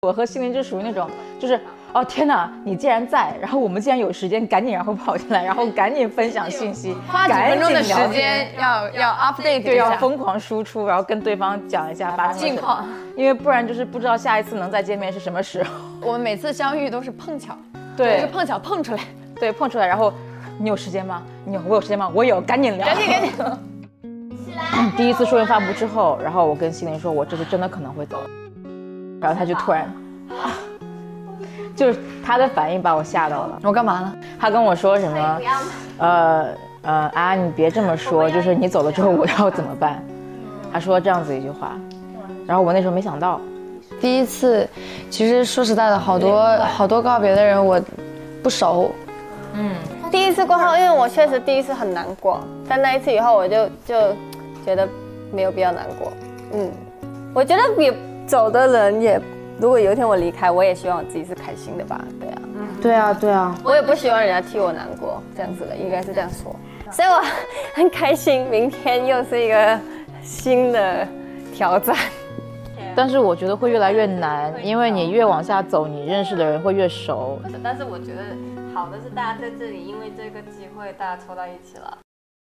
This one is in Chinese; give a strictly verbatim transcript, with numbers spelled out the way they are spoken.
我和心灵就属于那种，就是哦天哪，你既然在，然后我们既然有时间，赶紧然后跑进来，然后赶紧分享信息， 花几分钟的时间要要 update 对，要疯狂输出，然后跟对方讲一下发生近况， 因为不然就是不知道下一次能再见面是什么时候。 我们每次相遇都是碰巧， 对， 是碰巧碰出来， 对，碰出来，然后你有时间吗？你有，我有时间吗？我有，赶紧聊， 赶紧赶紧。 第一次书人发布之后，然后我跟心灵说，我这次真的可能会走，然后他就突然。就是他的反应把我吓到了。 我干嘛了？ 他跟我说什么？呃呃啊，你别这么说，就是你走了之后我要怎么办？他说这样子一句话，然后我那时候没想到。 第一次，其实说实在的，好多好多告别的人我不熟。 嗯，第一次过后，因为我确实第一次很难过，但那一次以后我就就觉得没有必要难过。嗯，我觉得也走的人也。如果有一天我离开，我也希望我自己是开心的吧，对啊， 嗯，对啊，对啊， 我也不希望人家替我难过，这样子的，应该是这样说。所以我很开心，明天又是一个新的挑战。 但是我觉得会越来越难，因为你越往下走，你认识的人会越熟。 但是我觉得好的是大家在这里，因为这个机会大家凑到一起了。